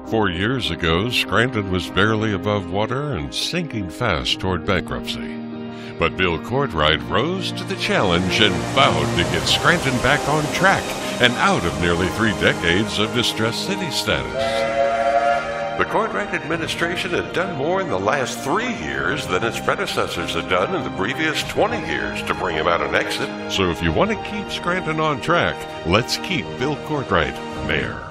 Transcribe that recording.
4 years ago, Scranton was barely above water and sinking fast toward bankruptcy. But Bill Courtright rose to the challenge and vowed to get Scranton back on track and out of nearly 3 decades of distressed city status. The Courtright administration had done more in the last 3 years than its predecessors had done in the previous 20 years to bring about an exit. So if you want to keep Scranton on track, let's keep Bill Courtright mayor.